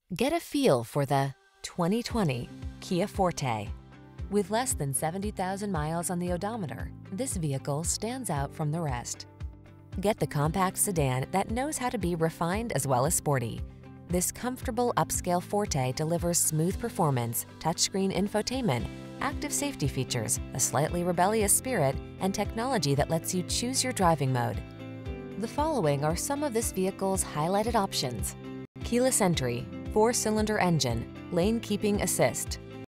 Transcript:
Get a feel for the 2020 Kia Forte. With less than 70,000 miles on the odometer, this vehicle stands out from the rest. Get the compact sedan that knows how to be refined as well as sporty. This comfortable upscale Forte delivers smooth performance, touchscreen infotainment, active safety features, a slightly rebellious spirit, and technology that lets you choose your driving mode. The following are some of this vehicle's highlighted options: keyless entry, 4-cylinder engine, lane keeping assist,